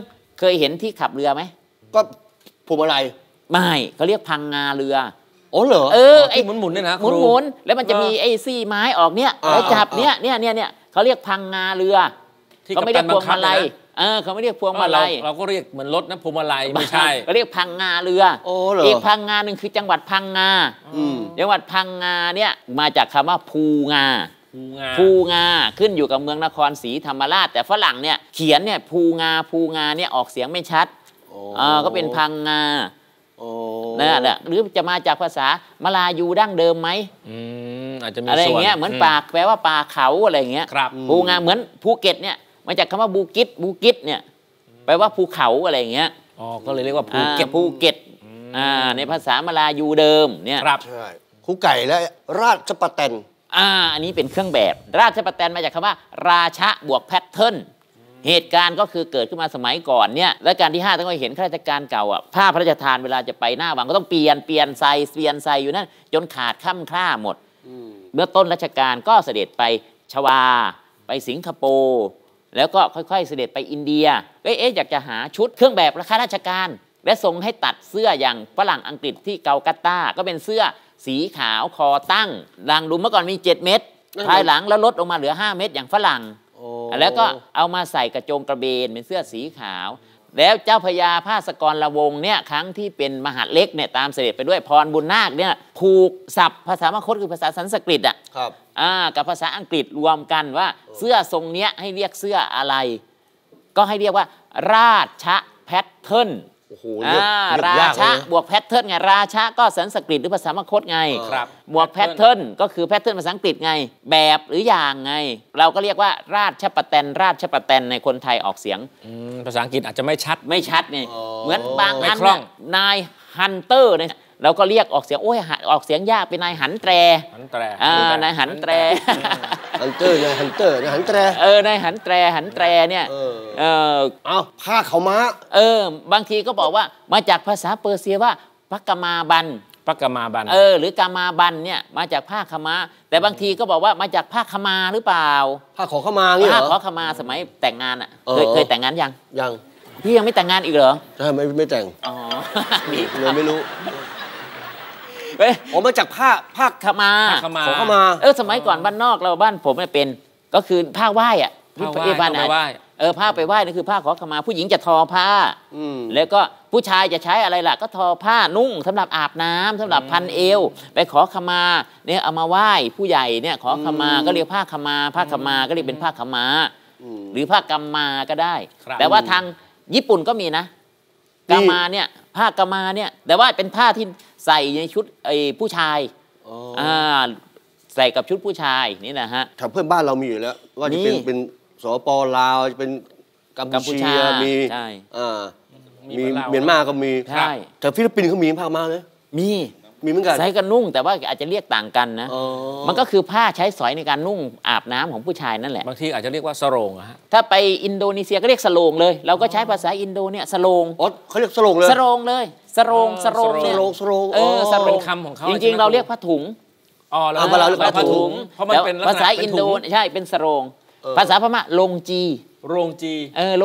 เคยเห็นที่ขับเรือไหมก็พวงมาลัยไม่เขาเรียกพังงาเรืออ๋อเหรอไอ้หมุนๆเนี่ยนะหมุนแล้วมันจะมีไอ้ซี่ไม้ออกเนี่ยแล้วจับเนี่ยเขาเรียกพังงาเรือเขาไม่เรียกพวงมาลัยเขาไม่เรียกพวงมาลัยเราก็เรียกเหมือนรถนะพวงมาลัยไม่ใช่เขาเรียกพังงาเรืออีกพังงาหนึ่งคือจังหวัดพังงาจังหวัดพังงาเนี่ยมาจากคำว่าภูงาขึ้นอยู่กับเมืองนครศรีธรรมราชแต่ฝรั่งเนี่ยเขียนเนี่ยภูงาเนี่ยออกเสียงไม่ชัดก็เป็นพังงานั่นแหละหรือจะมาจากภาษามลายูดั้งเดิมไหมอาจจะมีอะไรเงี้ยเหมือนปากแปลว่าป่าเขาอะไรเงี้ยภูงาเหมือนภูเก็ตเนี่ยมาจากคำว่าบูกิตเนี่ยแปลว่าภูเขาอะไรเงี้ยก็เลยเรียกว่าภูเก็ตในภาษามลายูเดิมเนี่ยใช่ครูไก่และราชปแตนอันนี้เป็นเครื่องแบบราชปแตนมาจากคำว่าราชะบวกแพทเทิร์นเหตุการณ์ก็คือเกิดขึ้นมาสมัยก่อนเนี่ยและการที่5ต้องเห็นข้าราชการเก่าผ้าพระราชทานเวลาจะไปหน้าวังก็ต้องเปลี่ยนใส่อยู่นั่นจนขาดค่ำคร่าหมดเมื่อต้นรัชกาลก็เสด็จไปชวาไปสิงคโปร์แล้วก็ค่อยๆเสด็จไปอินเดียอยากจะหาชุดเครื่องแบบข้าราชการและทรงให้ตัดเสื้ออย่างฝรั่งอังกฤษที่เกากัตตาก็เป็นเสื้อสีขาวคอตั้งดังดูเมื่อก่อนมี7 เม็ดภายหลังแล้วลดลงมาเหลือ5 เม็ดอย่างฝรั่งแล้วก็เอามาใส่กระโจงกระเบนเป็นเสื้อสีขาวแล้วเจ้าพญาภาสกรละวงเนี่ยครั้งที่เป็นมหาเล็กเนี่ยตามเสด็จไปด้วยพรบุญนาคเนี่ยผูกศัพท์ภาษามคธคือภาษาสันสกฤตกับภาษาอังกฤษรวมกันว่าเสื้อทรงเนี้ยให้เรียกเสื้ออะไรก็ให้เรียกว่าราชแพทเทิร์นราชะบวกแพทเทิร์นไงราชะก็สันสกฤตหรือภาษามคธไงบวกแพทเทิร์นก็คือแพทเทิร์นภาษาอังกฤษไงแบบหรืออย่างไงเราก็เรียกว่าราชปแตนในคนไทยออกเสียงภาษาอังกฤษอาจจะไม่ชัดไงเหมือนบางอันเนี่ยนายฮันเตอร์เนี่ยเราก็เรียกออกเสียงออกเสียงยากเป็นนายหันแตรนายหันแตรฮันเตอร์นายหันแตรนายหันแตรเนี่ยผ้าเขาม้าบางทีก็บอกว่ามาจากภาษาเปอร์เซียว่าปักกมาบันหรือกามาบันเนี่ยมาจากผ้าขม้าแต่บางทีก็บอกว่ามาจากผ้าขมาหรือเปล่าผ้าขอขมาเงี้ยผ้าขอขมาสมัยแต่งงานเคยแต่งงานยังพี่ยังไม่แต่งงานอีกเหรอใช่ไม่แต่งเลยไม่รู้มาจากผ้าขมาขอขมาสมัยก่อนบ้านนอกเราบ้านผมเป็นก็คือผ้าไหว้ผ้าไปไหว้ผ้าไปไหว้นี่คือผ้าขอขมาผู้หญิงจะทอผ้าแล้วก็ผู้ชายจะใช้อะไรล่ะก็ทอผ้านุ่งสำหรับอาบน้ำสำหรับพันเอวไปขอขมาเนี่ยเอามาไหว้ผู้ใหญ่เนี่ยขอขมาก็เรียกผ้าขมาก็เรียกเป็นผ้าขมาหรือผ้ากำมาก็ได้แต่ว่าทางญี่ปุ่นก็มีนะกามาเนี่ยผ้ากามาเนี่ยแต่ว่าเป็นผ้าที่ใส่ในชุดผู้ชายใส่กับชุดผู้ชายนี่นะฮะแถวเพื่อนบ้านเรามีอยู่แล้วว่าจะเป็นสปลาวจะเป็นกัมพูชามีมีเมียนมาก็มีแต่ฟิลิปปินส์เขามีผ้ามาเลยมีเหมือนกันใช้กันนุ่งแต่ว่าอาจจะเรียกต่างกันนะมันก็คือผ้าใช้สอยในการนุ่งอาบน้ำของผู้ชายนั่นแหละบางทีอาจจะเรียกว่าสโรงฮะถ้าไปอินโดนีเซียก็เรียกสโรงเลยเราก็ใช้ภาษาอินโดเนี่ยสโรงเขาเรียกสโรงเลยสโรงเป็นคำของเขาจริงๆเราเรียกผ้าถุงเราเรียกผ้าถุงเพราะมันเป็นภาษาอินโดใช่เป็นสโรงภาษาพม่าลงจีลงจี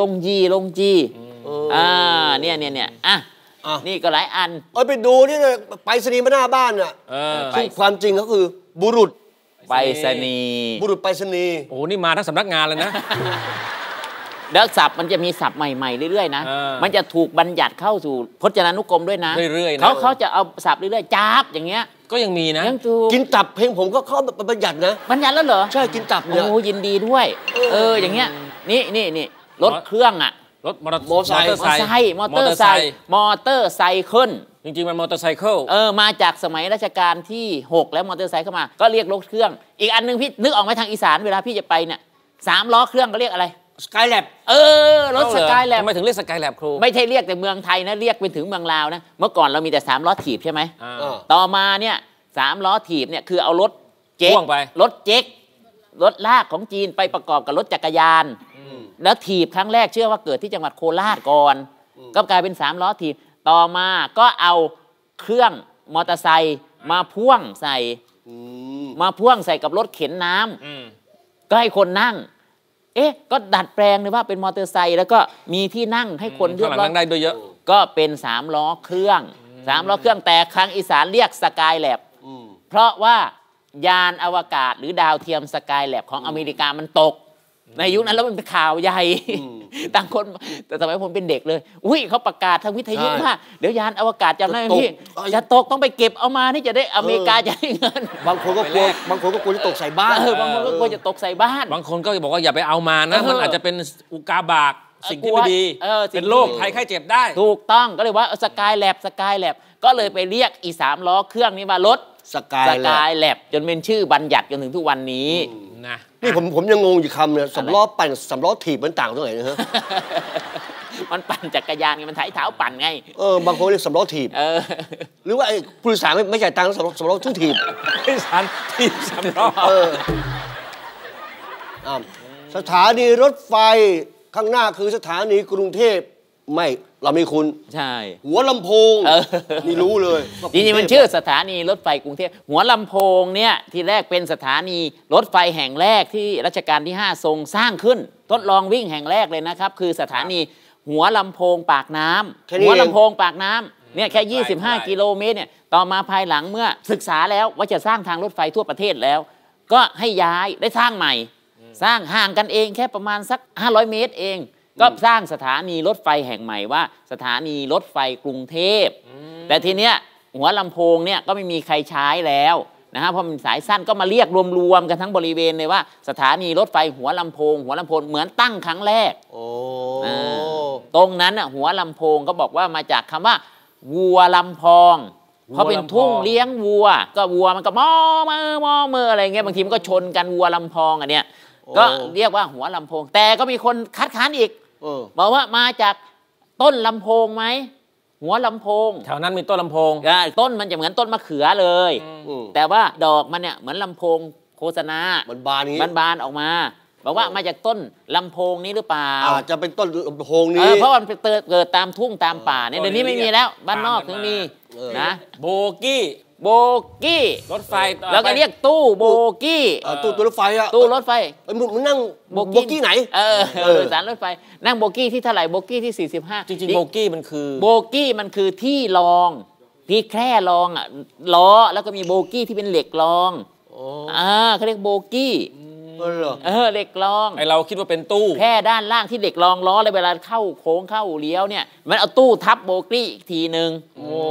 เนี่ยนี่ก็หลายอันไปดูนี่ไปสนีย์มาหน้าบ้านน่ะซึ่งความจริงก็คือบุรุษไปสนีย์โอ้นี่มาทั้งสำนักงานเลยนะแล้วศัพท์มันจะมีศัพท์ใหม่ๆเรื่อยๆนะมันจะถูกบัญญัติเข้าสู่พจนานุกรมด้วยนะเรื่อยๆเขาจะเอาศัพท์เรื่อยๆจับอย่างเงี้ยก็ยังมีนะกินตับเพลงผมก็เข้าบัญญัตินะบัญญัติแล้วเหรอใช่กินตับเนี่ยโอ้ยินดีด้วยอย่างเงี้ยนี่รถเครื่องรถมอเตอร์ไซค์มอเตอร์ไซค์ขึ้นจริงๆมันมอเตอร์ไซค์มาจากสมัยรัชกาลที่6แล้วมอเตอร์ไซค์เข้ามาก็เรียกรถเครื่องอีกอันนึงพี่นึกออกไหมทางอีสานเวลาพี่จะไปเนี่ย3 ล้อเครื่องก็เรียกอะไรสกายแลบรถสกายแลบทำไมถึงเรียกสกายแลบครูไม่ใช่เรียกแต่เมืองไทยนะเรียกไปถึงเมืองลาวนะเมื่อก่อนเรามีแต่3 ล้อถีบใช่ไหมต่อมาเนี่ย3 ล้อถีบเนี่ยคือเอารถเจ๊กรถลากของจีนไปประกอบกับรถจักรยานแล้วถีบครั้งแรกเชื่อว่าเกิดที่จังหวัดโคราชก่อนก็กลายเป็น3 ล้อถีบต่อมาก็เอาเครื่องมอเตอร์ไซค์มาพ่วงใส่กับรถเข็นน้ำก็ให้คนนั่งเอ๊ะก็ดัดแปลงเลยว่าเป็นมอเตอร์ไซค์แล้วก็มีที่นั่งให้คนเลือกข้างหลังนั่งได้ด้วยเยอะก็เป็น3 ล้อเครื่อง3 ล้อเครื่องแต่ครั้งอีสานเรียกสกายแลบเพราะว่ายานอวกาศหรือดาวเทียมสกายแลบของอเมริกามันตกในยุคนั้นแล้วมันเป็นข่าวใหญ่ต่างคนแต่สมัยผมเป็นเด็กเลยอุ้ยเขาประกาศทางวิทยุว่าเดี๋ยวยานอวกาศจำได้ไหมพี่จะตกต้องไปเก็บเอามาที่จะได้อเมริกาจะได้เงินบางคนก็กลัวจะตกใส่บ้านบางคนก็กลัวจะตกใส่บ้านบางคนก็บอกว่าอย่าไปเอามานะมันอาจจะเป็นอุกาบาตสิ่งที่ไม่ดีเป็นโรคภัยไข้เจ็บได้ถูกต้องก็เลยว่าสกายแลบก็เลยไปเรียกอี3 ล้อเครื่องนี้ว่ารถสกายแลบจนเป็นชื่อบัญญัติจนถึงทุกวันนี้นะนี่ผมยังงงอยู่คำเนี่ย3 ล้อปั่น3 ล้อถีบมันต่างตรงไหนนะฮะมันปั่นจักรยานไงมันไถเท้าปั่นไงบางคนเรียก3 ล้อถีบหรือว่าไอ้ผู้โดยสารไม่จ่ายตังค์3 ล้อทุ่ถีบผู้โดยสารถีบ3 ล้อสถานีรถไฟข้างหน้าคือสถานีกรุงเทพไม่เราไม่คุ้นใช่หัวลำโพงนี่รู้เลยจริงๆมันชื่อสถานีรถไฟกรุงเทพหัวลำโพงเนี่ยที่แรกเป็นสถานีรถไฟแห่งแรกที่รัชกาลที่5ทรงสร้างขึ้นทดลองวิ่งแห่งแรกเลยนะครับคือสถานีหัวลำโพงปากน้ำหัวลำโพงปากน้ำเนี่ยแค่25 กิโลเมตรเนี่ยต่อมาภายหลังเมื่อศึกษาแล้วว่าจะสร้างทางรถไฟทั่วประเทศแล้วก็ให้ย้ายได้สร้างใหม่สร้างห่างกันเองแค่ประมาณสัก500 เมตรเองก็สร้างสถานีรถไฟแห่งใหม่ว่าสถานีรถไฟกรุงเทพแต่ทีเนี้ยหัวลำโพงเนี่ยก็ไม่มีใครใช้แล้วนะฮะเพราะมันสายสั้นก็มาเรียกรวมๆกันทั้งบริเวณเลยว่าสถานีรถไฟหัวลำโพงเหมือนตั้งครั้งแรกตรงนั้นหัวลำโพงก็บอกว่ามาจากคำว่าวัวลำพองเพราะเป็นทุ่งเลี้ยงวัวก็วัวมันก็มอเมื่ออะไรเงี้ยบางทีมันก็ชนกันวัวลำพองอันเนี้ยก็เรียกว่าหัวลำโพงแต่ก็มีคนคัดค้านอีกบอกว่ามาจากต้นลำโพงไหมหัวลำโพงแถวนั้นมีต้นลำโพงต้นมันจะเหมือนต้นมะเขือเลยแต่ว่าดอกมันเนี่ยเหมือนลำโพงโฆษณาบานออกมาบอกว่ามาจากต้นลำโพงนี้หรือเปล่าอาจจะเป็นต้นลำโพงนี้เพราะมันเกิดตามทุ่งตามป่าเนี่ยเดี๋ยวนี้ไม่มีแล้วบ้านนอกถึงมีนะโบกี้รถไฟแล้วก็เรียกตู้โบกี้ตู้รถไฟตู้รถไฟมึงนั่งโบกี้ไหนโดยสารรถไฟนั่งโบกี้ที่เท่าไหร่โบกี้ที่45 จริงๆโบกี้มันคือที่รองที่แคร่รองล้อแล้วก็มีโบกี้ที่เป็นเหล็กรองเขาเรียกโบกี้เหล็กรองไอเราคิดว่าเป็นตู้แค่ด้านล่างที่เหล็กรองล้อเลยเวลาเข้าโค้งเข้าเลี้ยวเนี่ยมันเอาตู้ทับโบกี้อีกทีนึง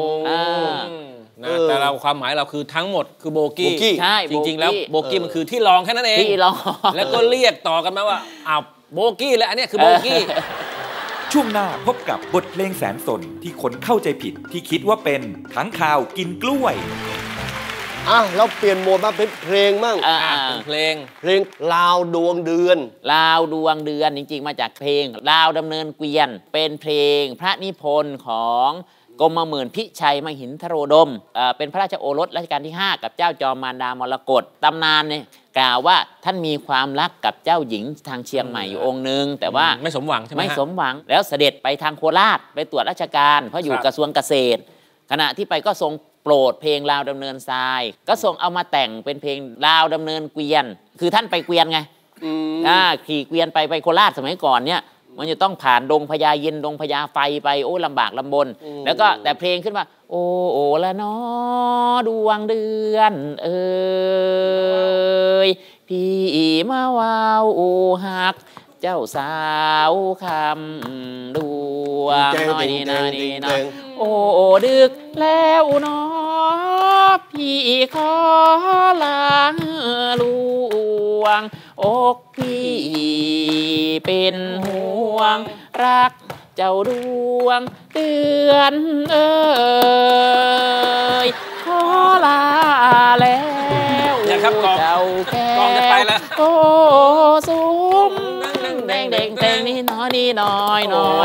แต่เราความหมายเราคือทั้งหมดคือโบกี้ใช่จริงๆแล้วโบกี้มันคือที่รองแค่นั้นเองที่รองแล้วก็เรียกต่อกันมาว่าโบกี้และอันนี้คือโบกี้ช่วงหน้าพบกับบทเพลงแสนสนที่คนเข้าใจผิดที่คิดว่าเป็นค้างคาวกินกล้วยเราเปลี่ยนโหมดมาเป็นเพลงมั่งเพลงลาวดวงเดือนจริงๆมาจากเพลงลาวดำเนินเกวียนเป็นเพลงพระนิพนธ์ของกรมหมื่นพิชัยมหินทโรดมเป็นพระราชโอรสรัชกาลที่5กับเจ้าจอมมารดามรกตตำนานเนี่ยกล่าวว่าท่านมีความรักกับเจ้าหญิงทางเชียงใหม่อยู่องค์นึงแต่ว่าไม่สมหวังใช่ไหมไม่สมหวังแล้วเสด็จไปทางโคราชไปตรวจราชการเพราะอยู่กระทรวงเกษตรขณะที่ไปก็ทรงโปรดเพลงลาวดำเนินทรายก็ทรงเอามาแต่งเป็นเพลงลาวดำเนินเกวียนคือท่านไปเกวียนไงขี่เกวียนไปโคราชสมัยก่อนเนี่ยมันจะต้องผ่านดงพญาเย็นดงพญาไฟไปโอ้ลำบากลำบนแล้วก็แต่เพลงขึ้นมาโอ้ละน้อดวงเดือนพี่มาว้าวหักเจ้าสาวคำดวงน้อยนี่นะนี่นะโอ้ดึกแล้วน้อพี่ขอลาลวงอกพี่เป็นห่วงรักเจ้าดวงเดือนขอลาแล้วเจ้าแก้วโอ้ซุ้มแดงนี่น้อยนี่น้อย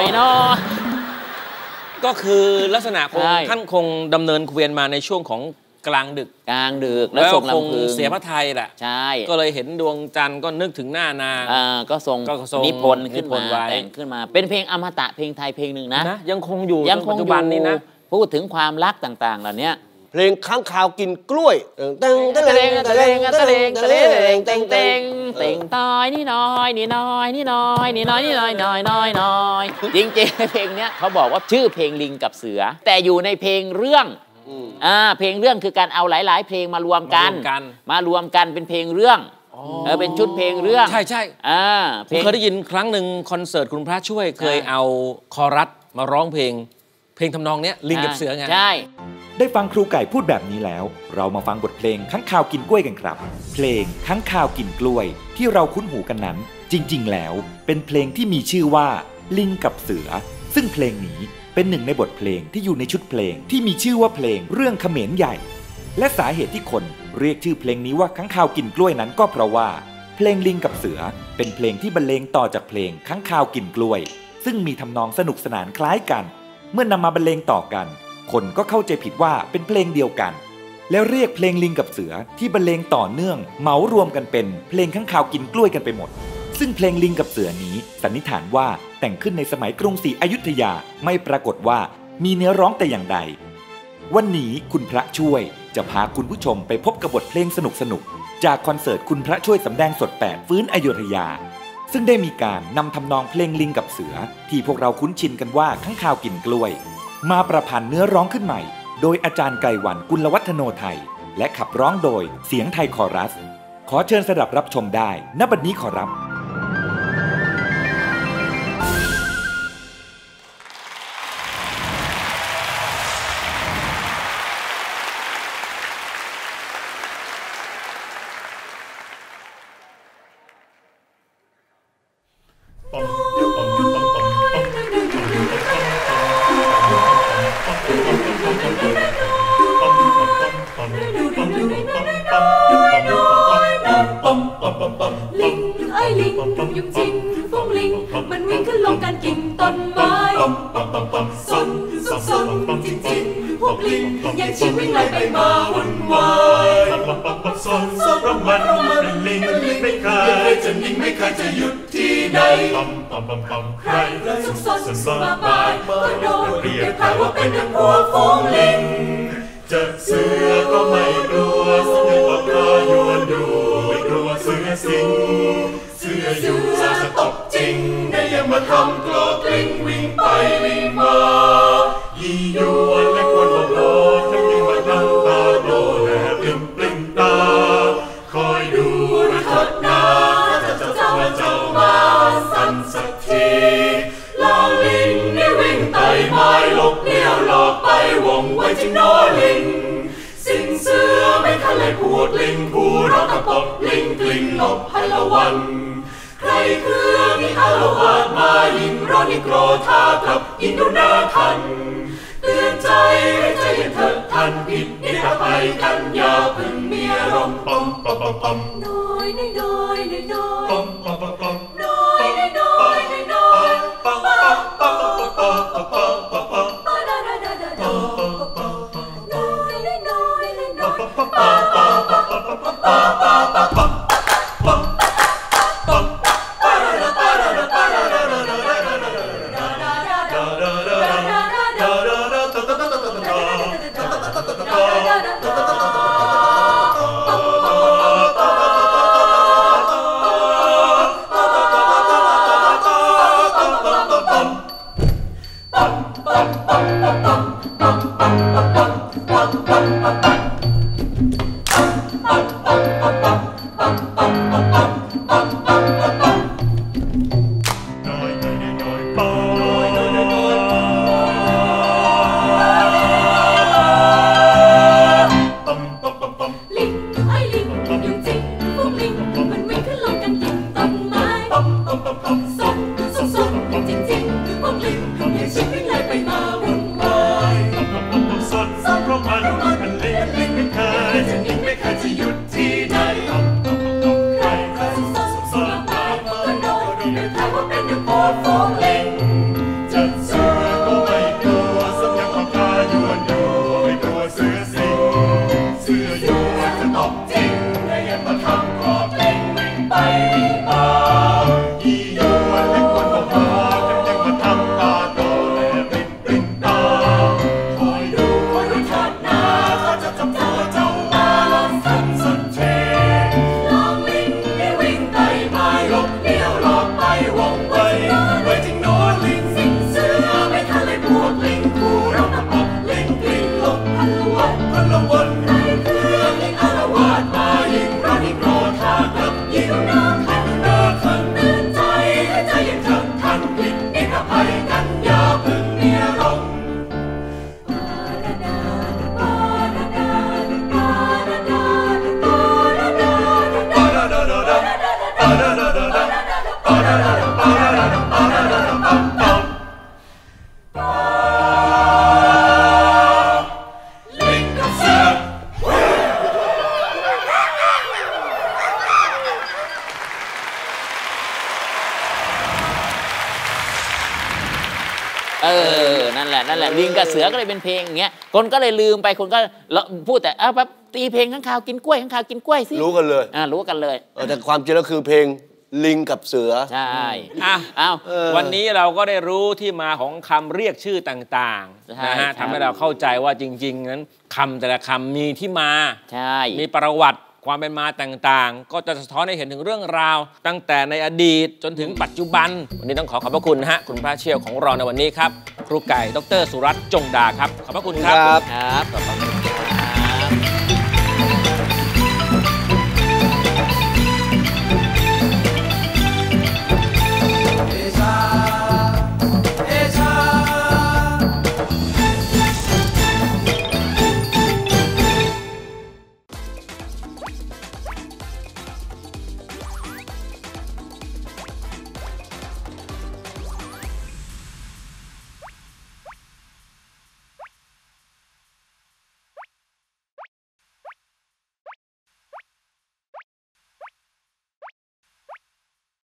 ก็คือลักษณะของท่านคงดำเนินเกวียนมาในช่วงของกลางดึกแล้วส่งคงเสียพระทัยแหละใช่ก็เลยเห็นดวงจันทร์ก็นึกถึงหน้านางก็ส่งนิพนธ์ขึ้นมาแต่งขึ้นมาเป็นเพลงอมตะเพลงไทยเพลงหนึ่งนะยังคงอยู่ปัจจุบันนี้นะพูดถึงความรักต่างๆเหล่านี้เพลงค้างคาวกินกล้วยเต็งเต็งเต็งเต็งเต็งเต็งเต็งเต็งเต็งเต่งตอยนี่น้อยนี่น้อยนี่น้อยนี่น้อยนี่น้อยน้อยน้อยน้อยจริงๆเพลงเนี้ยเขาบอกว่าชื่อเพลงลิงกับเสือแต่อยู่ในเพลงเรื่องเพลงเรื่องคือการเอาหลายๆเพลงมารวมกันเป็นเพลงเรื่องเป็นชุดเพลงเรื่องใช่ผมเคยได้ยินครั้งหนึ่งคอนเสิร์ตคุณพระช่วยเคยเอาคอรัสมาร้องเพลงทำนองเนี้ยลิงกับเสือไงใช่ได้ฟังครูไก่พูดแบบนี้แล้วเรามาฟังบทเพลงค้างคาวกินกล้วยกันครับเพลงค้างคาวกินกล้วยที่เราคุ้นหูกันนั้นจริงๆแล้วเป็นเพลงที่มีชื่อว่าลิงกับเสือซึ่งเพลงนี้เป็นหนึ่งในบทเพลงที่อยู่ในชุดเพลงที่มีชื่อว่าเพลงเรื่องเขมรใหญ่และสาเหตุที่คนเรียกชื่อเพลงนี้ว่าค้างคาวกินกล้วยนั้นก็เพราะว่าเพลงลิงกับเสือเป็นเพลงที่บรรเลงต่อจากเพลงค้างคาวกินกล้วยซึ่งมีทำนองสนุกสนานคล้ายกันเมื่อนำมาบรรเลงต่อกันคนก็เข้าใจผิดว่าเป็นเพลงเดียวกันแล้วเรียกเพลงลิงกับเสือที่บรรเลงต่อเนื่องเหมารวมกันเป็นเพลงค้างคาวกินกล้วยกันไปหมดซึ่งเพลงลิงกับเสือนี้สันนิษฐานว่าแต่งขึ้นในสมัยกรุงศรีอยุธยาไม่ปรากฏว่ามีเนื้อร้องแต่อย่างใดวันนี้คุณพระช่วยจะพาคุณผู้ชมไปพบกับบทเพลงสนุกๆจากคอนเสิร์ตคุณพระช่วยสำแดงสด8ฟื้นอยุธยาซึ่งได้มีการนำทำนองเพลงลิงกับเสือที่พวกเราคุ้นชินกันว่าค้างคาวกินกล้วยมาประพันธ์เนื้อร้องขึ้นใหม่โดยอาจารย์ไกรวรรณกุลวัฒโนไทยและขับร้องโดยเสียงไทยคอรัสขอเชิญสดับรับชมได้ณบัดนี้ขอรับลิงไอ้ลิงยุงจริงฟงลิงมันวิ่งขึ้นลงกันกิ่งต้นไม้ซนจริงพวกลิงยังชิงวิ่งไล่ไปมาวุ่นวายซนเพราะมันเป็นลิงไม่เคยจะนิ่งไม่เคยจะหยุดที่ใดใครสุขสนมากมายก็โดนเรียกใครว่าเป็นนักพวกฟงลิงจะเสือก็ไม่กลัวเสือปากกายวนดูไม่กลัวเสือสิงเสืออยู่จะตบจริงได้ยังมาทำกลอกลิงวิ่งไปวิ่งมายี่ยวนและกวนโลดทั้งยังมาทั้งตาโตแลบปลิ้มตาคอยดูระทดนาจะเจ้ามาสั่นสักทีลองลิงได้วิ่งไต่ไม้หลบเลี้ยวหลอกไปวงไว้จริงน้อลิงสิงเสือไม่ทันเลยพูดลิงผู้ร้องตะปบลิงกลิ้งหลบให้ละวันใครคือมีอารวาสมายิงร้อนยิ่งโกรธากับยิ่งดูหน้าทันเตือนใจให้ใจเห็นเถิดทันผิดนี่ถ้าไปกันอย่าพึ่งมีอารมณ์น้อยน้อยจะนั่นแหละลิงกับเสือก็เลยเป็นเพลงอย่างเงี้ยคนก็เลยลืมไปคนก็พูดแต่แบบตีเพลงข้างคาวกินกล้วยข้างคาวกินกล้วยสิรู้กันเลยรู้กันเลยแต่ความจริงแล้วคือเพลงลิงกับเสือใช่วันนี้เราก็ได้รู้ที่มาของคำเรียกชื่อต่างๆนะฮะทำให้เราเข้าใจว่าจริงๆนั้นคำแต่ละคำมีที่มามีประวัติความเป็นมาต่างๆก็จะสะท้อนให้เห็นถึงเรื่องราวตั้งแต่ในอดีตจนถึงปัจจุบันวันนี้ต้องขอบพระคุณนะฮะคุณพระเชี่ยวของเราในวันนี้ครับครูไก่ดร.สุรัตน์จงดาครับขอบพระคุณครับครับ